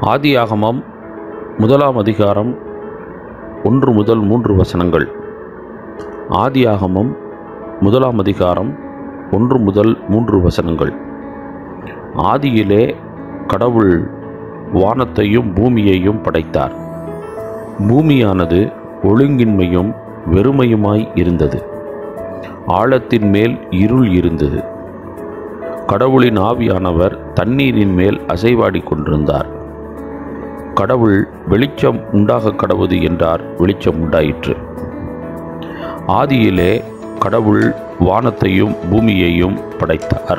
ஆதியாகமம் 1 அதிகாரம் 1 முதல் 3 வசனங்கள். ஆதியாகமம் 1 அதிகாரம் 1 முதல் 3 வசனங்கள். ஆதியிலே கடவுள் வானத்தையும் பூமியையும் படைத்தார். பூமியானது ஒழுங்கின்மையும் வெறுமையுமாய் இருந்தது. ஆழத்தின் மேல் இருள் இருந்தது. கடவுளின் ஆவியானவர் தண்ணீரின் மேல் அசைவாடி கொண்டிருந்தார். கடவுள் வெளிச்சம் உண்டாக கடவுது என்றார். வெளிச்சம் உண்டாயிற்று. ஆதியிலே கடவுள் வானத்தையும் பூமியையும் படைத்தார்.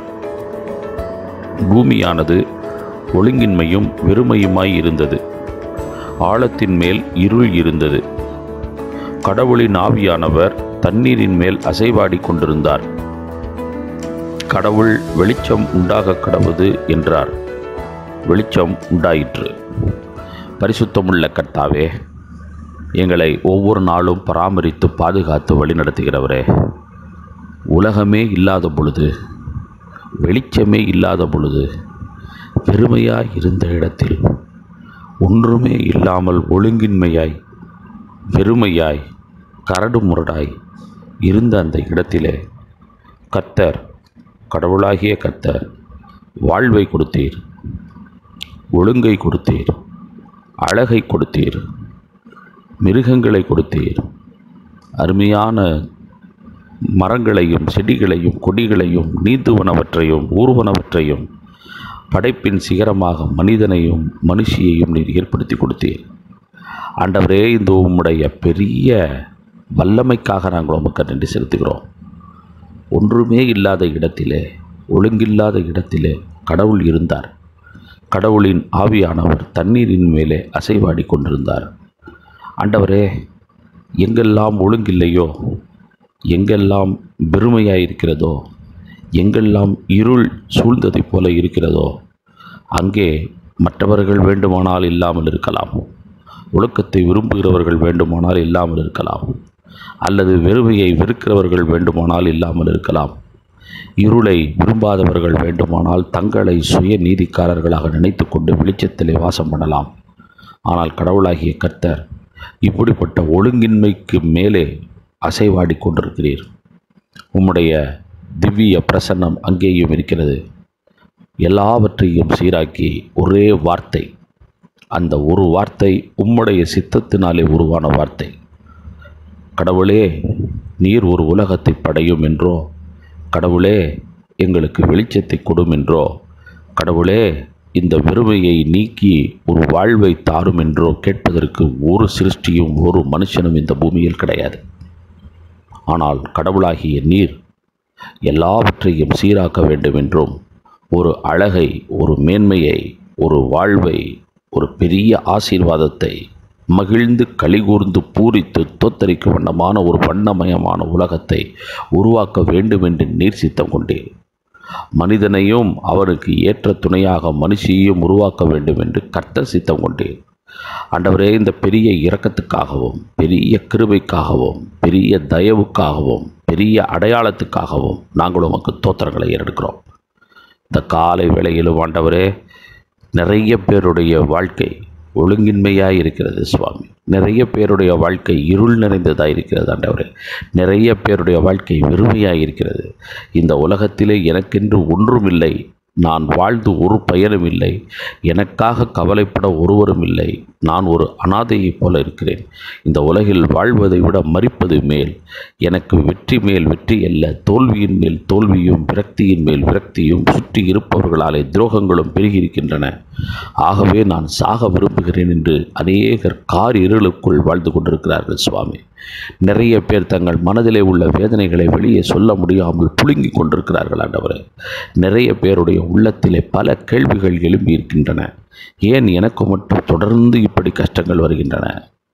பூமியானது ஒழுங்கின்மையும் வெறுமையுமாய் இருந்தது. ஆழத்தின் மேல் இருள் இருந்தது. கடவுளின் ஆவியானவர் தண்ணீரின் மேல் அசைவாடி கொண்டிருந்தார். கடவுள் வெளிச்சம் உண்டாக கடவுது என்றார். வெளிச்சம் உண்டாயிற்று. பரிசுத்தமுள்ள கர்த்தாவே, எங்களை ஒவ்வொரு நாளும் பராமரித்து பாதுகாத்து வழிநடத்துகிறவரே, உலகமே இல்லாத பொழுது, வெளிச்சமே இல்லாத பொழுது, பெருமையாய் இருந்த இடத்தில் ஒன்றுமே இல்லாமல் ஒழுங்கின்மையாய் வெறுமையாய் கரடு முரடாய் இருந்த அந்த இடத்திலே கர்த்தர், கடவுளாகிய கர்த்தர் வாழ்வை கொடுத்தீர், ஒழுங்கை கொடுத்தீர், அழகை கொடுத்தீர், மிருகங்களை கொடுத்தீர், அருமையான மரங்களையும் செடிகளையும் கொடிகளையும் நீந்துவனவற்றையும் ஊர்வனவற்றையும் படைப்பின் சிகரமாக மனிதனையும் மனுஷியையும் நீர் ஏற்படுத்தி கொடுத்தீர். ஆண்டவரே, இந்த உம்முடைய பெரிய வல்லமைக்காக நாங்கள் உமக்கு நன்றி செலுத்துகிறோம். ஒன்றுமே இல்லாத இடத்திலே, ஒழுங்கில்லாத இடத்திலே கடவுள் இருந்தார். கடவுளின் ஆவியானவர் தண்ணீரின் மேலே அசைவாடி கொண்டிருந்தார். ஆண்டவரே, எங்கெல்லாம் ஒழுங்கில்லையோ, எங்கெல்லாம் வெறுமையாயிருக்கிறதோ, எங்கெல்லாம் இருள் சூழ்ந்ததைப் போல இருக்கிறதோ, அங்கே மற்றவர்கள் வேண்டுமானால் இல்லாமல் இருக்கலாம், ஒழுக்கத்தை விரும்புகிறவர்கள் வேண்டுமானால் இல்லாமல் இருக்கலாம், அல்லது வெறுமையை வெறுக்கிறவர்கள் வேண்டுமானால் இல்லாமல் இருக்கலாம், இருளை விரும்பாதவர்கள் வேண்டுமானால் தங்களை சுய நீதிக்காரர்களாக நினைத்து கொண்டு வெளிச்சத்திலே வாசம் பண்ணலாம். ஆனால் கடவுளாகிய கர்த்தர் இப்படிப்பட்ட ஒழுங்கின்மைக்கு மேலே அசைவாடி கொண்டிருக்கிறீர். உம்முடைய திவ்ய பிரசன்னம் அங்கேயும் இருக்கிறது. எல்லாவற்றையும் சீராக்கி ஒரே வார்த்தை, அந்த ஒரு வார்த்தை உம்முடைய சித்தத்தினாலே உருவான வார்த்தை. கடவுளே, நீர் ஒரு உலகத்தை படையும் என்றோ, கடவுளே எங்களுக்கு வெளிச்சத்தை கொடும் என்றோ, கடவுளே இந்த வெறுமையை நீக்கி ஒரு வாழ்வை தாரும் என்றோ கேட்பதற்கு ஒரு சிருஷ்டியும் ஒரு மனுஷனும் இந்த பூமியில் கிடையாது. ஆனால் கடவுளாகிய நீர் எல்லாவற்றையும் சீராக்க வேண்டும் என்றும், ஒரு அழகை, ஒரு மேன்மையை, ஒரு வாழ்வை, ஒரு பெரிய ஆசீர்வாதத்தை, மகிழ்ந்து கலிகூர்ந்து பூரித்து தோத்தரிக்கும் வண்ணமான ஒரு வண்ணமயமான உலகத்தை உருவாக்க வேண்டும் என்று நீர் சித்தம் கொண்டீர். மனிதனையும் அவனுக்கு ஏற்ற துணையாக மனுஷியையும் உருவாக்க வேண்டும் என்று கர்த்தர் சித்தம் கொண்டீர். ஆண்டவரே, இந்த பெரிய இரக்கத்துக்காகவும், பெரிய கிருபைக்காகவும், பெரிய தயவுக்காகவும், பெரிய அடையாளத்துக்காகவும் நாங்கள் உமக்கு தோத்திரங்களை ஏறெடுக்கிறோம். இந்த காலை வேளையிலும் ஆண்டவரே, நிறைய பேருடைய வாழ்க்கை ஒழுங்கின்மையாக இருக்கிறது சுவாமி. நிறைய பேருடைய வாழ்க்கை இருள் நிறைந்ததாக இருக்கிறது ஆண்டவரே. நிறைய பேருடைய வாழ்க்கை வெறுமையாக இருக்கிறது. இந்த உலகத்திலே எனக்கென்று ஒன்றுமில்லை, நான் வாழ்ந்து ஒரு பயனும் இல்லை, எனக்காக கவலைப்பட ஒருவரும் இல்லை, நான் ஒரு அனாதையைப் போல இருக்கிறேன், இந்த உலகில் வாழ்வதை விட மரிப்பது மேல், எனக்கு வெற்றி மேல் வெற்றி அல்ல, தோல்வியின் மேல் தோல்வியும் விரக்தியின் மேல் விரக்தியும், சுற்றி இருப்பவர்களாலே துரோகங்களும் பெருகியிருக்கின்றன, ஆகவே நான் சாக விரும்புகிறேன் என்று அநேகர் கார் இருளுக்குள் வாழ்ந்து கொண்டிருக்கிறார்கள் சுவாமி. நிறைய பேர் தங்கள் மனதிலே உள்ள வேதனைகளை வெளியே சொல்ல முடியாமல் புழுங்கி கொண்டிருக்கிறார்கள் ஆண்டவரே. நிறைய பேருடைய உள்ளத்திலே பல கேள்விகள் எழும்பி இருக்கின்றன. ஏன் எனக்கு மட்டும் தொடர்ந்து இப்படி கஷ்டங்கள் வருகின்றன?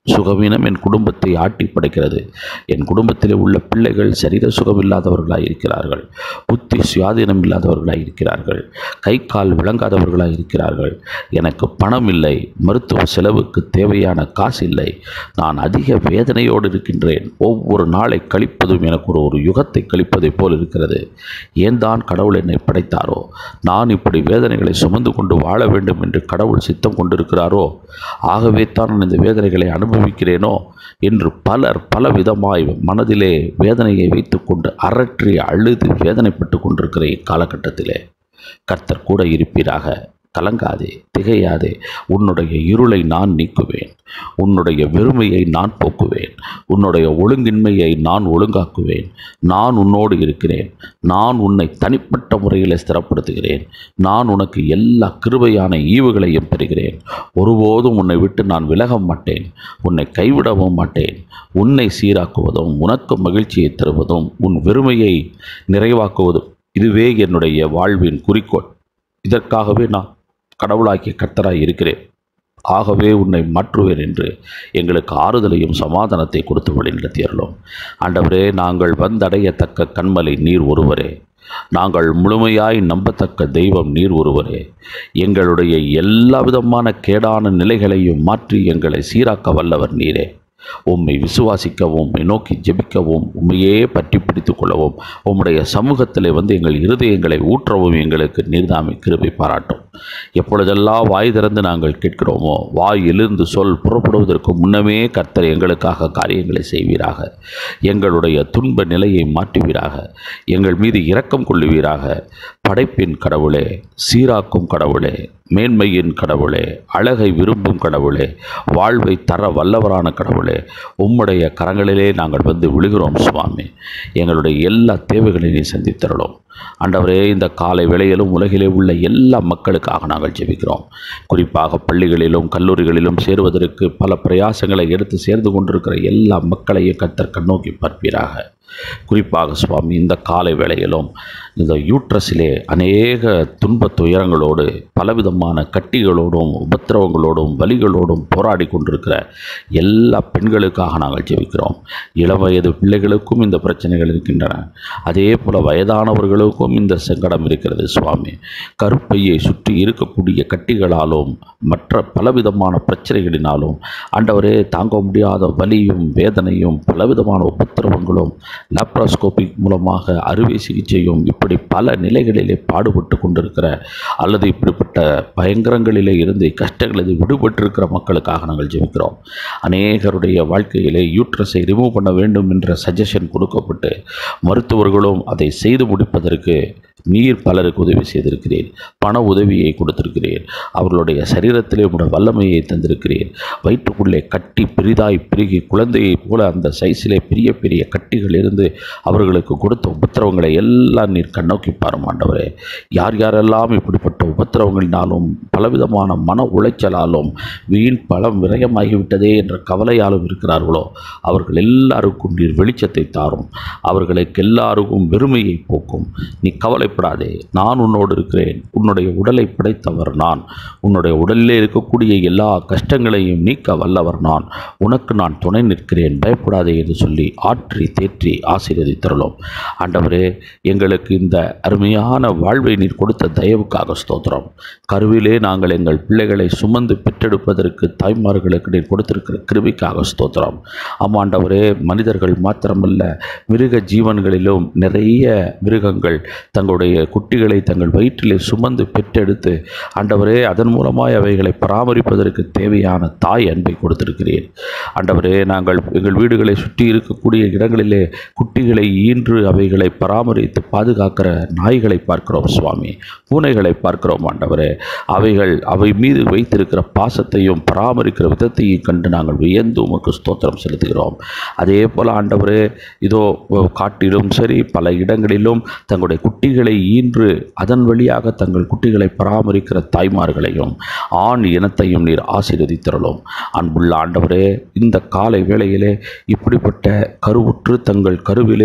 சுகவீனம் என் குடும்பத்தை ஆட்டி படைக்கிறது. என் குடும்பத்திலே உள்ள பிள்ளைகள் சரீர சுகம் இல்லாதவர்களாக இருக்கிறார்கள், புத்தி சுயாதீனம் இல்லாதவர்களாக இருக்கிறார்கள், கை கால் விளங்காதவர்களாக இருக்கிறார்கள். எனக்கு பணம் இல்லை, மருத்துவ செலவுக்கு தேவையான காசு இல்லை, நான் அதிக வேதனையோடு இருக்கின்றேன். ஒவ்வொரு நாளை கழிப்பதும் எனக்கு ஒரு யுகத்தை கழிப்பதை போல் இருக்கிறது. ஏன் தான் கடவுள் என்னை படைத்தாரோ? நான் இப்படி வேதனைகளை சுமந்து கொண்டு வாழ வேண்டும் என்று கடவுள் சித்தம் கொண்டிருக்கிறாரோ? ஆகவே தான் நான் இந்த வேதனைகளை அனுபவிக்கிறேனோ என்று பலர் பலவிதமாய் மனதிலே வேதனையை வைத்துக்கொண்டு அரற்றி அழுது வேதனைப்பட்டு கொண்டிருக்கிற இக்காலகட்டத்திலே கர்த்தர் கூட இருப்பீராக. கலங்காதே, திகையாதே. உன்னுடைய இருளை நான் நீக்குவேன், உன்னுடைய வெறுமையை நான் போக்குவேன், உன்னுடைய ஒழுங்கின்மையை நான் ஒழுங்காக்குவேன். நான் உன்னோடு இருக்கிறேன். நான் உன்னை தனிப்பட்ட முறையில் ஸ்திரப்படுத்துகிறேன். நான் உனக்கு எல்லா கிருபையான ஈவுகளையும் பெறுகிறேன். ஒருபோதும் உன்னை விட்டு நான் விலக மாட்டேன், உன்னை கைவிடவும் மாட்டேன். உன்னை சீராக்குவதும் உனக்கு மகிழ்ச்சியை தருவதும் உன் வெறுமையை நிறைவாக்குவதும் இதுவே என்னுடைய வாழ்வின் குறிக்கோள். இதற்காகவே நான் கடவுளாகிய கர்த்தராய் இருக்கிறேன். ஆகவே உன்னை மாற்றுவேன் என்று எங்களுக்கு ஆறுதலையும் சமாதானத்தை கொடுத்து வழிநடத்தியறலும். ஆண்டவரே, நாங்கள் வந்தடையத்தக்க கன்மலை நீர் ஒருவரே. நாங்கள் முழுமையாய் நம்பத்தக்க தெய்வம் நீர் ஒருவரே. எங்களுடைய எல்லா விதமான கேடான நிலைகளையும் மாற்றி எங்களை சீராக்க வல்லவர் நீரே. உம்மை விசுவாசிக்கவும், உம்மை நோக்கி ஜெபிக்கவும், உம்மையே பற்றி பிடித்து கொள்ளவும், உம்முடைய சமூகத்தில் எங்கள் இருதயங்களை ஊற்றவும் எங்களுக்கு நீர்தாமை கிருபை பாராட்டும். எப்பொழுதெல்லாம் வாய் திறந்து நாங்கள் கேட்கிறோமோ, வாயிலிருந்து சொல் புறப்படுவதற்கு முன்னமே கர்த்தர் எங்களுக்காக காரியங்களை செய்வீராக. எங்களுடைய துன்ப நிலையை மாற்றுவீராக. எங்கள் மீது இரக்கம் கொள்ளுவீராக. படைப்பின் கடவுளே, சீராக்கும் கடவுளே, மேன்மையின் கடவுளே, அழகை விரும்பும் கடவுளே, வாழ்வை தர வல்லவரான கடவுளே, உம்முடைய கரங்களிலே நாங்கள் வந்து விழுகிறோம் சுவாமி. எங்களுடைய எல்லா தேவைகளையும் சந்தித்தரலும். ஆண்டவரே, இந்த காலை வேளையிலும் உலகிலே உள்ள எல்லா மக்களுக்காக நாங்கள் ஜெபிக்கிறோம். குறிப்பாக பள்ளிகளிலும் கல்லூரிகளிலும் சேருவதற்கு பல பிரயாசங்களை எடுத்து சேர்ந்து கொண்டிருக்கிற எல்லா மக்களையும் கர்த்தர் கண்ணோக்கி பார்ப்பீராக. குறிப்பாக சுவாமி, இந்த காலை வேளையிலும் இந்த யூட்ரஸிலே அநேக துன்பத் துயரங்களோடு பலவிதமான கட்டிகளோடும் உபத்திரவங்களோடும் வலிகளோடும் போராடி கொண்டிருக்கிற எல்லா பெண்களுக்காக நாங்கள் ஜெபிக்கிறோம். இளவயது பிள்ளைகளுக்கும் இந்த பிரச்சனைகள் இருக்கின்றன. அதே போல் வயதானவர்களுக்கும் இந்த சங்கடம் இருக்கிறது சுவாமி. கருப்பையை சுற்றி இருக்கக்கூடிய கட்டிகளாலும் மற்ற பலவிதமான பிரச்சனைகளினாலும் ஆண்டவரே, தாங்க முடியாத வலியும் வேதனையும் பலவிதமான உபத்திரவங்களும் லாப்ராஸ்கோபிக் மூலமாக அறுவை சிகிச்சையும் இப்படி பல நிலைகளிலே பாடுபட்டு கொண்டிருக்கிற அல்லது இப்படிப்பட்ட பயங்கரங்களிலே இருந்து கஷ்டங்களில் விடுபட்டிருக்கிற மக்களுக்காக நாங்கள் ஜெபிக்கிறோம். அநேகருடைய வாழ்க்கையிலே யூட்ரஸை ரிமூவ் பண்ண வேண்டும் என்ற சஜஷன் கொடுக்கப்பட்டு மருத்துவர்களும் அதை செய்து முடிப்பதற்கு நீர் பலருக்கு உதவி செய்திருக்கிறீர். பண உதவியை கொடுத்திருக்கிறீர். அவர்களுடைய சரீரத்திலே உடைய வல்லமையை தந்திருக்கிறீர். வயிற்றுக்குள்ளே கட்டி பெரிதாய் பெருகி குழந்தையை போல அந்த சைஸிலே பெரிய பெரிய கட்டிகள் இருந்து அவர்களுக்கு கொடுத்த உபத்திரவங்களை எல்லாம் நீர் கண்ணோக்கி பாரும் ஆண்டவரே. யார் யாரெல்லாம் இப்படிப்பட்ட உபத்திரவங்களினாலும் பலவிதமான மன உளைச்சலாலும் வீண் பலம் விரயமாகிவிட்டதே என்ற கவலையாலும் இருக்கிறார்களோ அவர்கள் எல்லாருக்கும் நீர் வெளிச்சத்தை தாரும். அவர்களுக்கு எல்லாருக்கும் வெறுமையை போக்கும். நீ கவலைப்படாதே, நான் உன்னோடு இருக்கிறேன். உன்னுடைய உடலை படைத்தவர் நான். உன்னுடைய உடலிலே இருக்கக்கூடிய எல்லா கஷ்டங்களையும் நீக்க வல்லவர் நான். உனக்கு நான் துணை நிற்கிறேன், பயப்படாதே என்று சொல்லி ஆற்றி தேற்றி ஆசீர்வதித்தருளும். ஆண்டவரே, எங்களுக்கு இந்த அருமையான வாழ்வை நீர் கொடுத்த தயவுக்காக ஸ்தோத்திரம். கருவிலே நாங்கள் எங்கள் பிள்ளைகளை சுமந்து பெற்றெடுப்பதற்கு தாய்மார்களுக்கு நீர் கொடுத்திருக்கிற கிருபைக்காக ஸ்தோத்திரம். ஆமாண்டவரே, மனிதர்கள் மாத்திரமல்ல, மிருக ஜீவன்களிலும் நிறைய மிருகங்கள் தங்களுடைய குட்டிகளை தங்கள் வயிற்றிலே சுமந்து பெற்றெடுத்து ஆண்டவரே, அதன் மூலமாய் அவைகளை பராமரிப்பதற்கு தேவையான தாய் அன்பை கொடுத்திருக்கிறேன். ஆண்டவரே, நாங்கள் எங்கள் வீடுகளை சுற்றி இருக்கக்கூடிய இடங்களிலே குட்டிகளை ஈன்று அவைகளை பராமரித்து பாதுகாக்கிற நாய்களை பார்க்கிறோம் சுவாமி, பூனைகளை பார்க்கிறோம் ஆண்டவரே. அவை மீது வைத்திருக்கிற பாசத்தையும் பராமரிக்கிற விதத்தையும் கண்டு நாங்கள் வியந்து உமக்கு ஸ்தோத்திரம் செலுத்துகிறோம். அதே போல் ஆண்டவரே, இதோ காட்டிலும் சரி பல இடங்களிலும் தங்களுடைய குட்டிகளை ஈன்று அதன் வழியாக தங்கள் குட்டிகளை பராமரிக்கிற தாய்மார்களையும் ஆண் இனத்தையும் நீர் ஆசீர்வதித்தருளும். அன்புள்ள ஆண்டவரே, இந்த காலை வேளையிலே இப்படிப்பட்ட கருவுற்று தங்கள் கருவிலே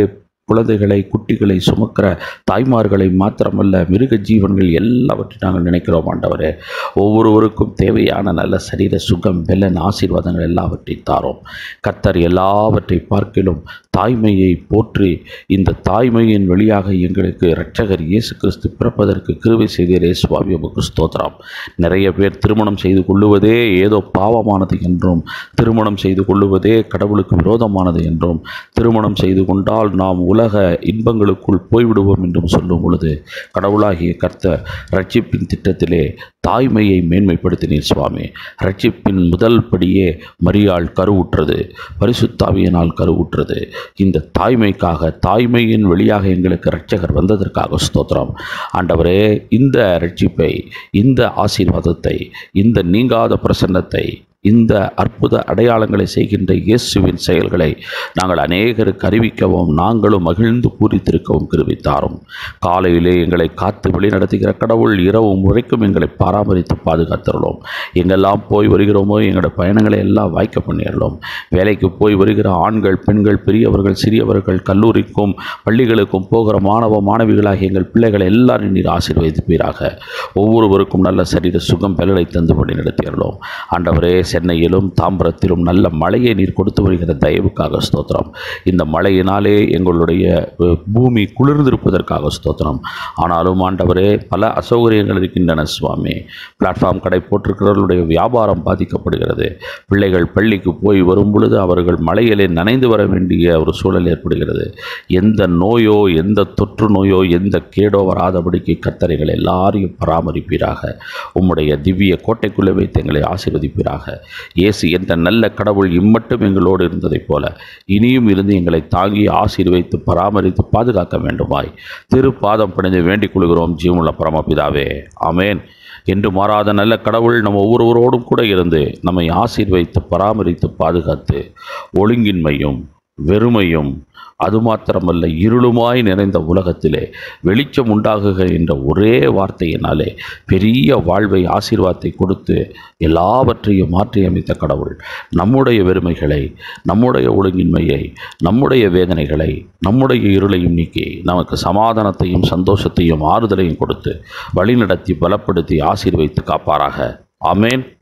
குழந்தைகளை குட்டிகளை சுமக்கிற தாய்மார்களை மாத்திரமல்ல, மிருக ஜீவன்கள் எல்லாவற்றையும் நாங்கள் நினைக்கிறோம் ஆண்டவரே. ஒவ்வொருவருக்கும் தேவையான நல்ல சரீர சுகம், பெலன், ஆசீர்வாதங்கள் எல்லாவற்றையும் தாரோம். கர்த்தர் எல்லாவற்றை பார்க்கிலும் தாய்மையை போற்றி இந்த தாய்மையின் வழியாக எங்களுக்கு இரட்சகர் இயேசு கிறிஸ்து பிறப்பதற்கு கிருபை செய்தீரே சுவாமி, உமக்கு ஸ்தோத்திரம். நிறைய பேர் திருமணம் செய்து கொள்ளுவதே ஏதோ பாவமானது என்றும், திருமணம் செய்து கொள்ளுவதே கடவுளுக்கு விரோதமானது என்றும், திருமணம் செய்து கொண்டால் நாம் உலக இன்பங்களுக்குள் போய்விடுவோம் என்றும் சொல்லும் பொழுது, கடவுளாகிய கர்த்தர் ரட்சிப்பின் திட்டத்திலே தாய்மையை மேன்மைப்படுத்தினீர் சுவாமி. ரட்சிப்பின் முதல் படியே மரியாள் கருவுற்றது, பரிசுத்தாவியினால் கருவுற்றது. இந்த தாய்மைக்காக, தாய்மையின் வழியாக எங்களுக்கு இரட்சகர் வந்ததற்காக ஸ்தோத்திரம் ஆண்டவரே. இந்த ரட்சிப்பை, இந்த ஆசீர்வாதத்தை, இந்த நீங்காத பிரசன்னத்தை, இந்த அற்புத அடையாளங்களை செய்கின்ற இயேசுவின் செயல்களை நாங்கள் அநேகருக்கு அறிவிக்கவும், நாங்களும் மகிழ்ந்து பூரித்திருக்கவும் கிருபை தாரும். காலையிலே எங்களை காத்து வழிநடத்துகிற கடவுள் இரவும் உரைக்கும் எங்களை பராமரித்து பாதுகாத்துள்ளோம். எங்கெல்லாம் போய் வருகிறோமோ எங்களோட பயணங்களை எல்லாம் வாய்க்க பண்ணிடலாம். வேலைக்கு போய் வருகிற ஆண்கள், பெண்கள், பெரியவர்கள், சிறியவர்கள், கல்லூரிக்கும் பள்ளிகளுக்கும் போகிற மாணவ மாணவிகளாக எங்கள் பிள்ளைகளை எல்லாரும் நீர் ஆசீர்வதிப்பீராக. ஒவ்வொருவருக்கும் நல்ல சரீர சுகம் பலனை தந்து வழி நடத்தியுள்ளோம் ஆண்டவரே. சென்னையிலும் தாம்பரத்திலும் நல்ல மழையை நீர் கொடுத்து வருகிற தயவுக்காக ஸ்தோத்திரம். இந்த மழையினாலே எங்களுடைய பூமி குளிர்ந்திருப்பதற்காக ஸ்தோத்திரம். ஆனாலும் ஆண்டவரே, பல அசௌகரியங்கள் இருக்கின்றன சுவாமி. பிளாட்ஃபார்ம் கடை போட்டிருக்கிறவர்களுடைய வியாபாரம் பாதிக்கப்படுகிறது. பிள்ளைகள் பள்ளிக்கு போய் வரும் பொழுது அவர்கள் மழையிலே நனைந்து வர வேண்டிய ஒரு சூழல் ஏற்படுகிறது. எந்த நோயோ, எந்த தொற்று நோயோ, எந்த கேடோ வராதபடிக்கு கர்த்தரைகள் எல்லாரையும் பராமரிப்பீராக. உம்முடைய திவ்ய கோட்டைக்குள்ளே வைத்து எங்களை ஆசீர்வதிப்பீராக. இயேசு என்ற நல்ல கடவுள் இம்மட்டும் எங்களோடு இருந்ததைப் போல இனியும் இருந்து எங்களை தாங்கி ஆசீர்வதித்து பராமரித்து பாதுகாக்க வேண்டுமாய் திருப்பாதம் பணிந்து வேண்டிக் கொள்கிறோம் ஜீவனுள்ள பரமபிதாவே, ஆமேன். என்று மாறாத நல்ல கடவுள் நம்ம ஒவ்வொருவரோடும் கூட இருந்து நம்மை ஆசீர்வதித்து பராமரித்து பாதுகாத்து ஒழுங்கின்மையும் வெறுமையும் அது மாத்திரமல்ல இருளுமாய் நிறைந்த உலகத்திலே வெளிச்சம் உண்டாகுக என்ற ஒரே வார்த்தையினாலே பெரிய வாழ்வை, ஆசீர்வாதத்தை கொடுத்து எல்லாவற்றையும் மாற்றி அமைத்த கடவுள் நம்முடைய வெறுமைகளை, நம்முடைய ஒழுங்கின்மையை, நம்முடைய வேதனைகளை, நம்முடைய இருளையும் நீக்கி நமக்கு சமாதானத்தையும் சந்தோஷத்தையும் ஆறுதலையும் கொடுத்து வழிநடத்தி பலப்படுத்தி ஆசீர்வதித்து காப்பாராக. ஆமேன்.